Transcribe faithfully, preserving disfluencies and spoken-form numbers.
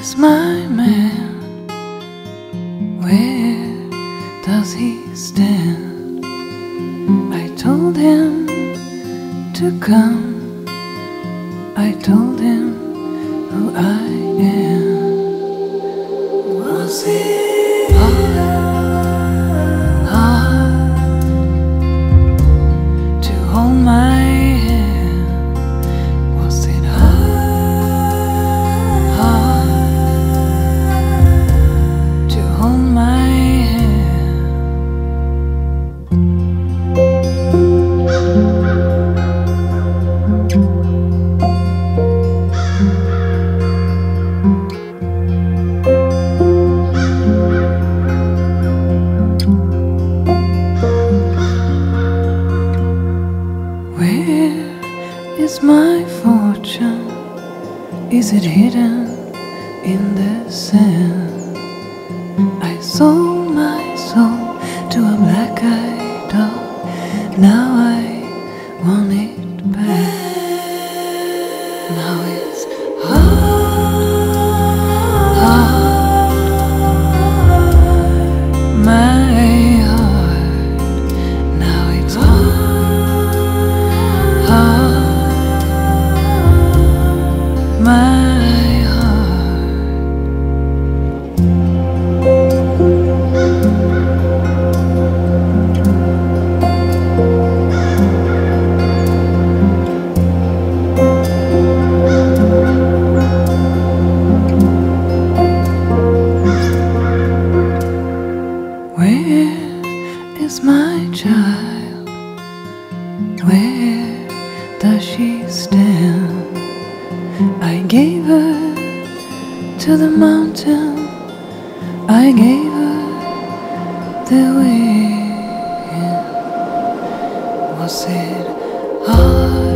is my man? Where does he stand? I told him to come. I told him who I am. Was it hard, hard to hold my hand? Was it hard, hard to hold my hand? Where is my fortune? Is it hidden in the sand? I sold my soul to a black-eyed dog. Now I want it back. Now it's hard, hard, my heart. Now it's hard, hard, my Where is my child? Where does she stand? I gave her to the mountain. I gave her the wind. Was it hard?